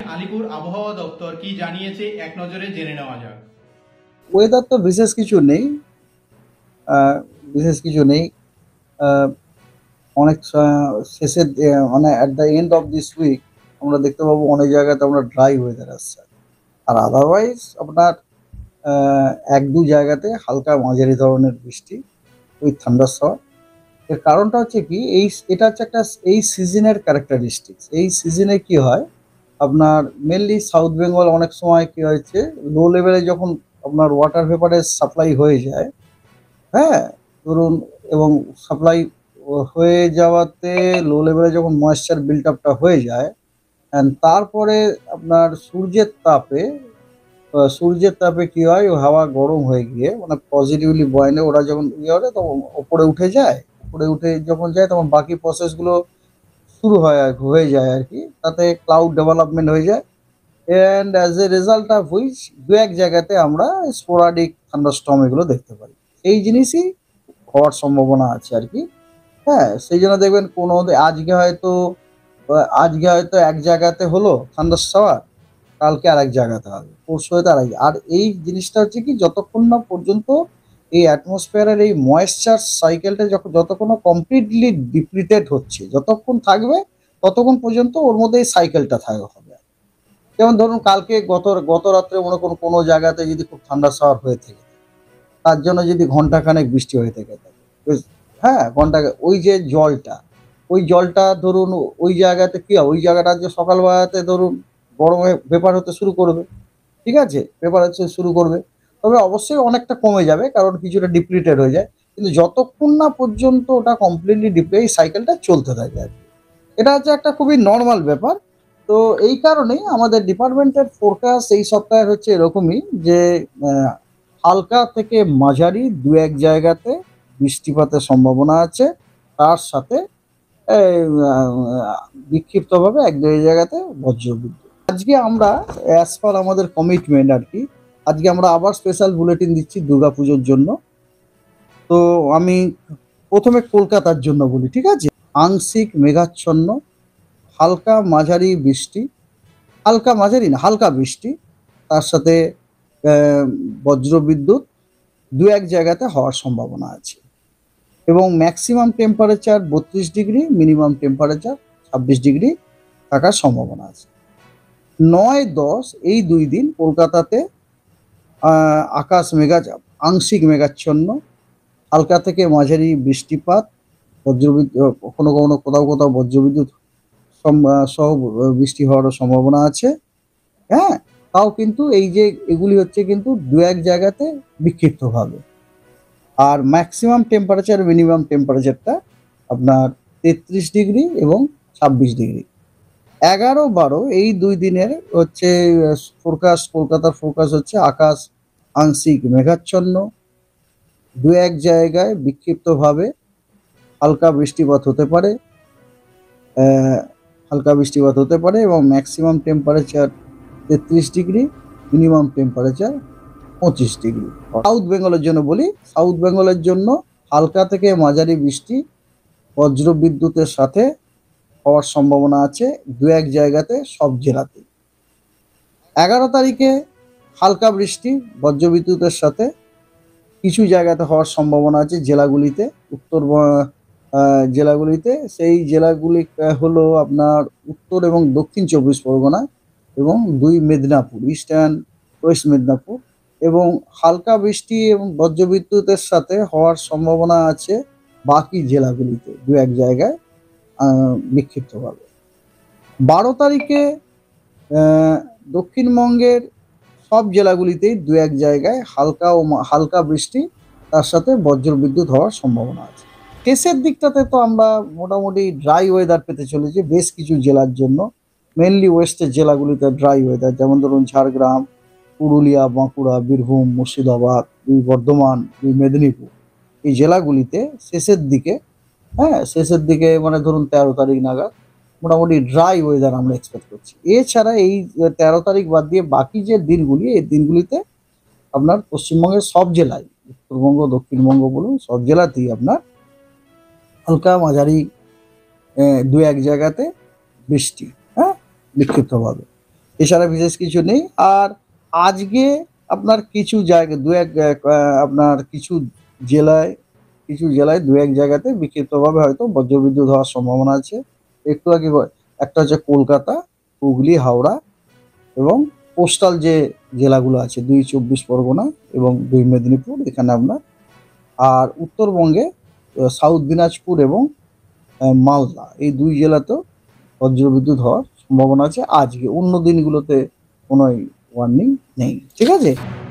আলিপুর আবহাওয়া দপ্তর কি জানিয়েছে এক নজরে জেনে নেওয়া যাক। ওয়েদার তো বিশেষ কিছু নেই, বিশেষ কিছু নেই। আহ, অনেক শেষের মানে at the end of this week আমরা দেখতে পাবো অনেক জায়গাতে আমরা ড্রাই ওয়েদার আসছে। আর আদারওয়াইজ আপনার এক দু জায়গাতে হালকা মাঝারি ধরনের বৃষ্টি উইথ থান্ডারস্টর্ম। এর কারণটা হচ্ছে কি, এটা হচ্ছে একটা এই সিজনের ক্যারেক্টারিস্টিক্স। এই সিজনে কি হয় আপনার, মেনলি সাউথ বেঙ্গল অনেক সময় কি হয়েছে, লো লেভেলে যখন আপনার ওয়াটার ভেপারের সাপ্লাই হয়ে যায়, হ্যাঁ, ধরুন, এবং সাপ্লাই হয়ে যাওয়াতে লো লেভেলে যখন ময়েশ্চার বিল্ট আপটা হয়ে যায়, অ্যান্ড তারপরে আপনার সূর্যের তাপে কি হয়, ও হাওয়া গরম হয়ে গিয়ে মানে পজিটিভলি বয়েনে ওরা যখন ইয়ে হয় তখন ওপরে উঠে যায়। উপরে উঠে যখন যায় তখন বাকি প্রসেসগুলো শুরু হয়ে যায় আর কি, তাতে ক্লাউড ডেভেলপমেন্ট হয়ে যায়। And as a result of which দু এক জায়গাতে আমরা স্পোরাডিক থান্ডারস্টর্ম এগুলো দেখতে পারি। এই জিনিসই হওয়ার সম্ভাবনা আছে আর কি। হ্যাঁ, সেই জন্য দেখবেন কোনো আজকে হয়তো এক জায়গাতে হলো থান্ডারস্টর্ম, কালকে আরেক জায়গাতে হবে, পরশু হয়তো আরেক। আর এই জিনিসটা হচ্ছে কি, যতক্ষণ না পর্যন্ত এই অ্যাটমসফিয়ারের এই ময়েশ্চার সাইকেলটা যতক্ষণ কমপ্লিটলি ডিপ্লিটেড হচ্ছে, যতক্ষণ থাকবে ততক্ষণ পর্যন্ত ওর মধ্যে এই সাইকেলটা হবে। যেমন ধরুন কালকে গত গত রাত্রে মনে করুন কোনো জায়গাতে যদি খুব ঠান্ডা শাওয়ার হয়ে থাকে, তার জন্য যদি ঘন্টাখানেক বৃষ্টি হয়ে থাকে, হ্যাঁ, ওই যে ওই জলটা ধরুন ওই জায়গাতে কি হয়, ওই জায়গাটা যে সকালবেলাতে ধরুন গরমে ভেপার হতে শুরু করবে, ঠিক আছে, ভেপার হতে শুরু করবে, তবে অবশ্যই অনেকটা কমে যাবে কারণ কিছুটা ডিপ্লিটেড হয়ে যায়। কিন্তু যতক্ষণ না পর্যন্ত ওটা কমপ্লিটলি এই সাইকেলটা চলতে থাকে আর কি। এটা হচ্ছে একটা খুবই নর্মাল ব্যাপার। তো এই কারণেই আমাদের ডিপার্টমেন্টের ফোরকাস্ট এই সপ্তাহে হচ্ছে এরকমই যে আহ, হালকা থেকে মাঝারি দু এক জায়গাতে বৃষ্টিপাতের সম্ভাবনা আছে। তার সাথে এই, বিক্ষিপ্তভাবে এক দুই জায়গাতে বজ্রবিদ্যুৎ। আজকে আমরা অ্যাজ পার আমাদের কমিটমেন্ট আর কি, আজকে আমরা আবার স্পেশাল বুলেটিন দিচ্ছি দুর্গাপুজোর জন্য। তো আমি প্রথমে কলকাতার জন্য বলি, ঠিক আছে। আংশিক মেঘাচ্ছন্ন, হালকা মাঝারি বৃষ্টি, হালকা মাঝারি না হালকা বৃষ্টি, তার সাথে আহ, বজ্রবিদ্যুৎ দু এক জায়গাতে হওয়ার সম্ভাবনা আছে। এবং maximum temperature 32 degree, minimum temperature 26 degree থাকার সম্ভাবনা আছে। 9-10 এই 2 দিন কলকাতাতে আকাশ আংশিক মেঘাচ্ছন্ন, হালকা থেকে মাঝারি বৃষ্টিপাত, বজ্রবিদ্যুৎ, কখনো কখনো কোথাও কোথাও বজ্রবিদ্যুৎ সহ বৃষ্টি হওয়ারও সম্ভাবনা আছে। হ্যাঁ, তাও কিন্তু এই যে এগুলি হচ্ছে কিন্তু দু এক জায়গাতে বিক্ষিপ্তভাবে। আর ম্যাক্সিমাম টেম্পারেচার মিনিমাম টেম্পারেচারটা আপনার 33 ডিগ্রি এবং 26 ডিগ্রি। 11-12 এই 2 দিনের হচ্ছে কলকাতার ফোরকাস্ট হচ্ছে আকাশ আংশিক মেঘাচ্ছন্ন, দু এক জায়গায় বিক্ষিপ্তভাবে হালকা বৃষ্টিপাত হতে পারে, আহ, হালকা বৃষ্টিপাত হতে পারে এবং maximum temperature 33 degree, minimum temperature 25 degree. South বেঙ্গলের জন্য বলি, সাউথ বেঙ্গলের জন্য হালকা থেকে মাঝারি বৃষ্টি বজ্র বিদ্যুতের সাথে হওয়ার সম্ভাবনা আছে দু এক জায়গাতে, সব জেলাতে। 11 তারিখে হালকা বৃষ্টি বজ্রবিদ্যুতের সাথে কিছু জায়গাতে হওয়ার সম্ভাবনা আছে জেলাগুলিতে, জেলাগুলিতে। সেই জেলাগুলি হলো আপনার উত্তর এবং দক্ষিণ 24 পরগনা এবং 2 Medinipur, east and west Medinipur. এবং হালকা বৃষ্টি এবং বজ্রবিদ্যুতের সাথে হওয়ার সম্ভাবনা আছে বাকি জেলাগুলিতে দু এক জায়গায় বিক্ষিপ্তভাবে। 12 তারিখে আহ, দক্ষিণবঙ্গের সব জেলাগুলিতেই দু এক জায়গায় হালকা বৃষ্টি, তার সাথে বজ্রবিদ্যুৎ হওয়ার সম্ভাবনা আছে। শেষের দিকটাতে তো আমরা মোটামুটি ড্রাই ওয়েদার পেতে চলেছি বেশ কিছু জেলার জন্য। মেনলি ওয়েস্টের জেলাগুলিতে ড্রাই ওয়েদার, যেমন ধরুন ঝাড়গ্রাম, পুরুলিয়া, বাঁকুড়া, বীরভূম, মুর্শিদাবাদ, দুই বর্ধমান, দুই মেদিনীপুর, এই জেলাগুলিতে শেষের দিকে, হ্যাঁ, শেষের দিকে মানে ধরুন 13 তারিখ নাগাদ মোটামুটি ড্রাই ওয়েদার আমরা এক্সপেক্ট করছি। এছাড়া এই 13 তারিখ বাদ দিয়ে বাকি যে দিনগুলি, এই দিনগুলিতে আপনার পশ্চিমবঙ্গের সব জেলায়, উত্তরবঙ্গ দক্ষিণবঙ্গ বলুন, সব জেলাতেই আপনার হালকা মাঝারি দু এক জায়গাতে বৃষ্টি, হ্যাঁ, বিক্ষিপ্তভাবে। এছাড়া বিশেষ কিছু নেই। আর আজকে আপনার কিছু জায়গা দু এক আপনার কিছু জেলায় দু এক জায়গাতে বিক্ষিপ্তভাবে হয়তো বজ্রবিদ্যুৎ হওয়ার সম্ভাবনা আছে। একটু আগে একটা হচ্ছে কলকাতা, হুগলি, হাওড়া এবং কোস্টাল যে জেলাগুলো আছে ২ চব্বিশ পরগনা এবং ২ মেদিনীপুর এখানে আপনার। আর উত্তরবঙ্গে সাউথ দিনাজপুর এবং মালদা এই ২ জেলাতেও বজ্রবিদ্যুৎ হওয়ার সম্ভাবনা আছে আজকে। অন্য দিনগুলোতে কোনোই ওয়ার্নিং নেই। ঠিক আছে?